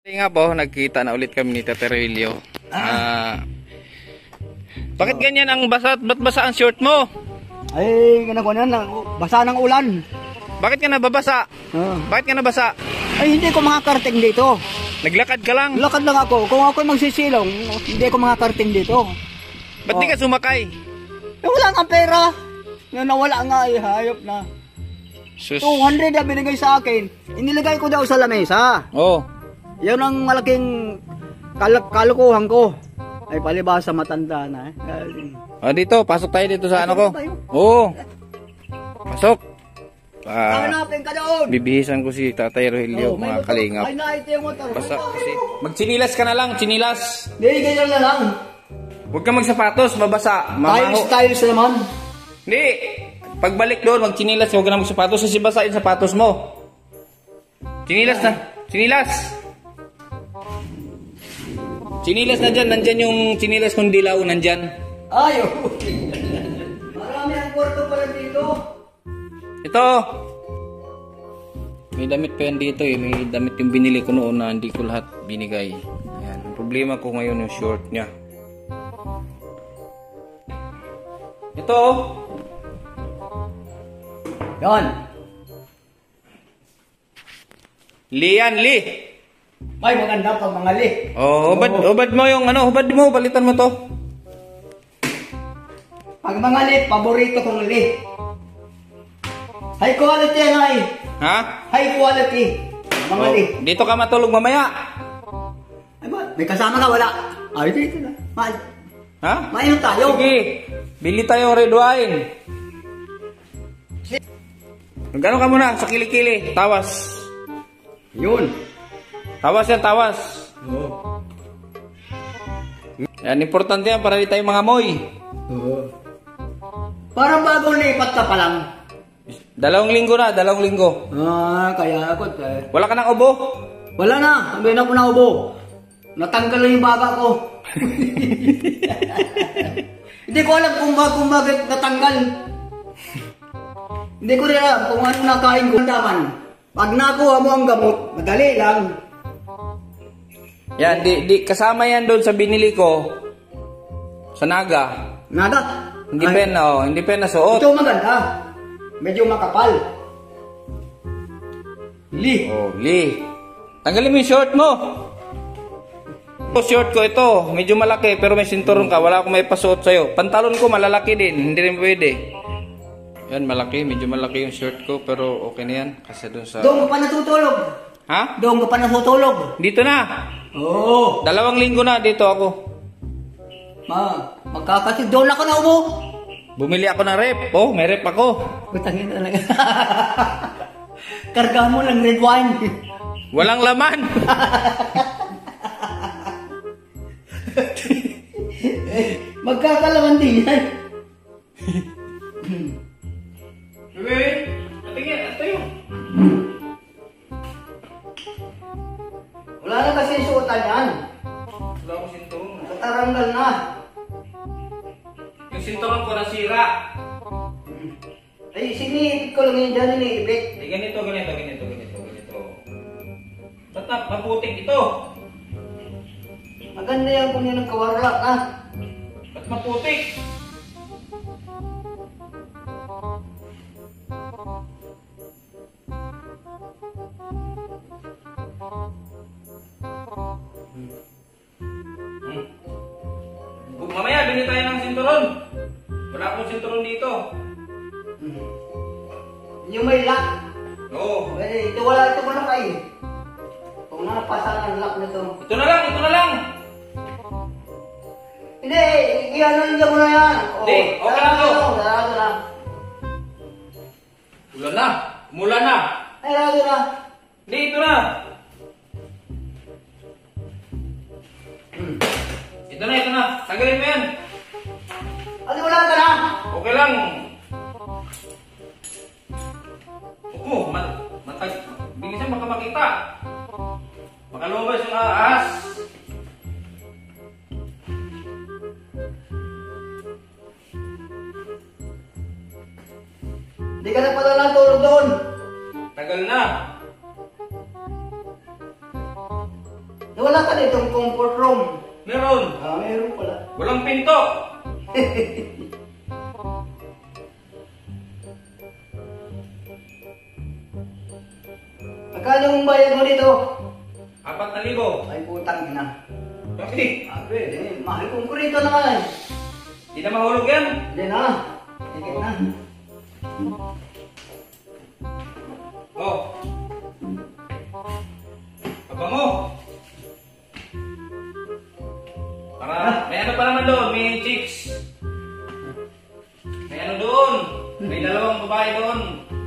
Nga po, nagkita na ulit kami ni Tate Relio. Bakit ganyan ang basa? Ba't basa ang short mo? Ay, ganako na lang. Basa ng ulan. Bakit ka nababasa? Bakit ka nabasa? Ay, hindi ko makakarating dito. Naglakad ka lang? Lakad lang ako. Kung ako magsisilong, hindi ko makakarating dito. Ba't di ka sumakay? Eh, wala nga pera. Nawala nga eh, hayop na. Sus. 200 na binigay sa akin. Inilagay ko daw sa lamesa. Oh. Yan ang malaking kalukuhan ko. Ay, palibasa matanda na eh. Dito, pasok tayo dito sa ano ko. Oo. Pasok. Hanapin ka doon. Bibihisan ko si Tatay Relio, mga kalingap. Ay, naite yung motor. Basta kasi. Magchinilas ka na lang, chinilas. Hindi, ganyan na lang. Huwag ka magsapatos, mabasa. Styles naman. Hindi. Pagbalik doon, magchinilas, huwag ka na magsapatos kasi basa yung sapatos mo. Chinilas na. Chinilas. Chinilas na dyan. Nandyan yung chinilas kong dilaw. Nandyan. Ay, marami ang kwarto pala dito. Ito. May damit pa yan dito eh. May damit yung binili ko noon na hindi ko lahat binigay. Ayan. Ang problema ko ngayon yung short niya. Ito. Yan. Lian, Li. May maganda pag mga li. Oh, hubad mo yung ano, hubad mo, balitan mo to. Pag mga li, paborito kong li. High quality yan ay. Ha? High quality. Mga li. Dito ka matulog mamaya. Ay ba, may kasama ka wala? Ay, dito na. Ha? Mainom tayo. Sige. Bili tayong red wine. Magkano ka muna sa kilikili? Tawas. Yun. Tawas yan, tawas. Oo. Yan, importante yan para di tayo mga moy. Oo. Parang bagong lipat ka pa lang. 2 linggo na, 2 linggo. Kaya ako Wala ka ng ubo? wala na, sabi na ko na ubo. Natanggal na yung baga ko. Hindi ko alam kung bakit natanggal. Hindi ko rin alam kung ano nakain ko daman. Pag nakuha mo ang gamot, madali lang. Yan, di kasama yan doon sa binili ko. Sa Naga. Nada. Hindi pa yan, hindi pa yan nasuot. Ito maganda. Medyo makapal. Li. Oh, Li. Tanggalin mo yung short mo. Ito, short ko ito. Medyo malaki pero may sinturon ka. Wala akong may pasuot sa'yo. Pantalon ko malalaki din. Hindi rin pwede. Yan, malaki. Medyo malaki yung short ko. Pero okay na yan. Kasi dun sa... Doon ka pa natutulog. Ha? Doon ka pa natutulog. Dito na. Oo. 2 linggo na. Dito ako. Magkakasig. Doon ako na ubo. Bumili ako ng rep. Oh, may rep ako. Putangin na lang. Karga mo ng red wine. Walang laman. Magkakalaman din yan. Wait. Tingin, ito yung... Wala na kasi suotan yan. Wala akong sinturon. Tataranggal na. Yung sinturon ko nasira. Ay, sinipit ko lang yun dyan, iniipit. Eh, ganito. Ba't maputik ito? Maganda yan kung yun ang kawarlak, ha? Ba't maputik? Mamaya, bili tayo ng sinturon. Wala akong sinturon dito. Yung may lock. Oo. Eh, ito wala kayo. Kung napasan ang lock nito. Ito na lang. Hindi, i-ano niya mo na yan. Hindi, okay na to. Sarado na. Mula na. Ay, sarado na. Hindi, ito na. Ito na. Tagalin mo yan. Ano wala ka na? Okay lang. Oo, bilisan baka makita. Baka lumabas yung ahas. Hindi ka na pala natulog doon. Tagal na. Wala ka ditong comfort room. Meron. Meron pala. Walang pinto. Magkano yung bayad mo dito? 4,000. Ay putang ina. Bakit? Mahal kong kurito naman. Di na mahulog yan. Hindi na. Sige na. Oh. Papa mo. Para, may ano pa naman doon, may chicks. May ano doon. May dalawang babae doon.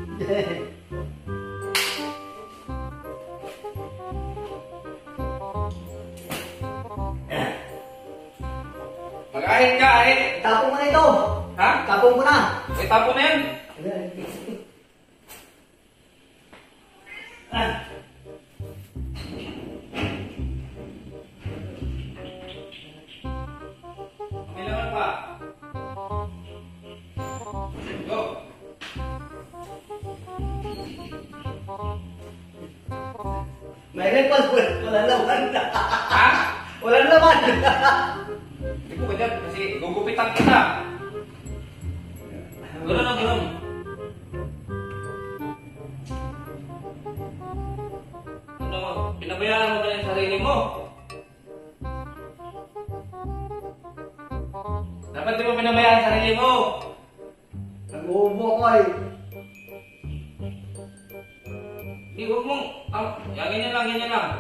Mag-ahit ka, ahit. Tapong mo na ito. Ha? Tapong mo na. May tapo na yan. May laman pa. Go. May repas po. Wala laman. Ha? Wala laman. Hindi ko ba dyan? Kasi gugupitan kita. Gano'n na gano'n. Ano, pinabayaan mo ba yung sarili mo? Dapat di mo pinabayaan ang sarili mo. Nag-uubo ko ay. Hindi, huwag mong... yan, ganyan lang, ganyan lang.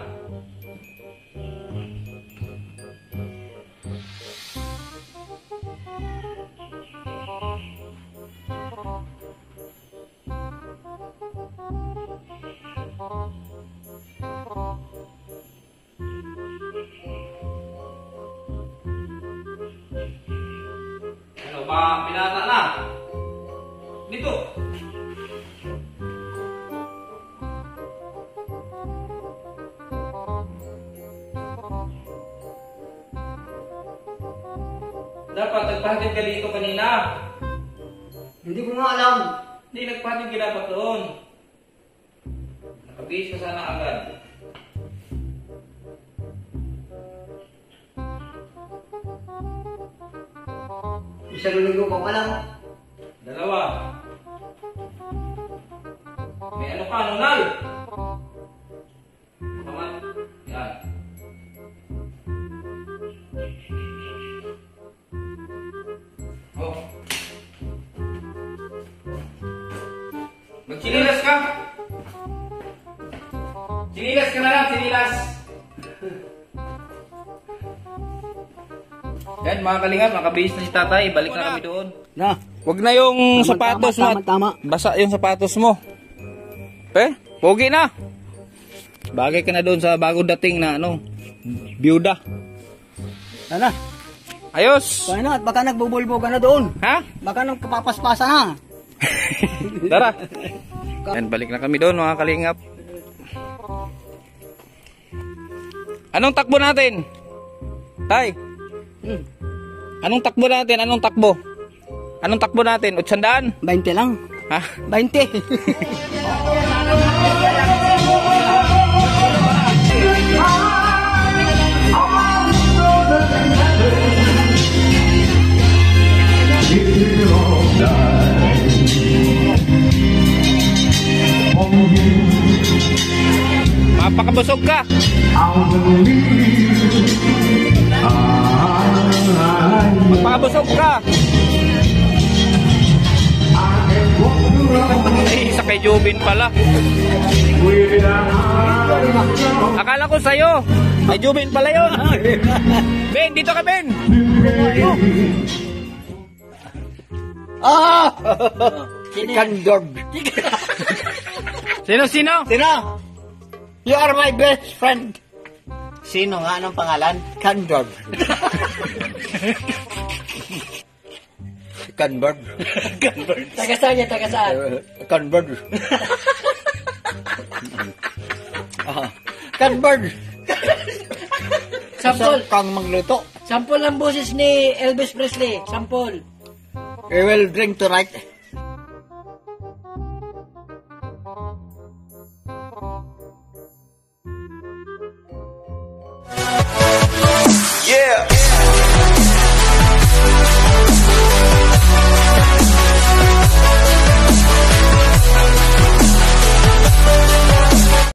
Ano ba, pinata na? Dito. Dapat nagpahatid ka dito kanina. Hindi ko nga alam. Hindi, nagpahatid ka dapat doon. Nakabihis ka sana agad. Isang linggo pa pa lang. 2. May ano ka, nunal? Tama? Yan. Oh. Magsinilas ka? Sinilas ka na lang, sinilas. Yan mga kalingap, makabihis na si tatay. Balik na kami doon. Na. Huwag na yung sapatos mo. Tama. Basa yung sapatos mo. Pogi na. Bagay ka na doon sa bago dating na ano, byuda. Ano? Ayos. Kaya na, at baka nagbubulbo ka na doon. Ha? Baka nang kapapaspasa na. Tara. Yan, balik na kami doon mga kalingap. Anong takbo natin? Tay. Anong takbo natin? Anong takbo? Anong takbo natin? 800? 20 lang. Ha? 20. Mapakabusog ka. Magpakabusog ka. Ay, isa kay Jubin pala. Akala ko sa'yo. Ay, Jubin pala yun. Ben, dito ka, Ben. Ah! Chicken dog. Sino? Sino? You are my best friend. Sino nga? Anong pangalan? Candog. Canberg. Taga saan niya? Taga saan? Canberg. Canberg. Sampol. Kang magluto. Sampol ang boses ni Elvis Presley. Sampol. We will drink tonight. Yeah.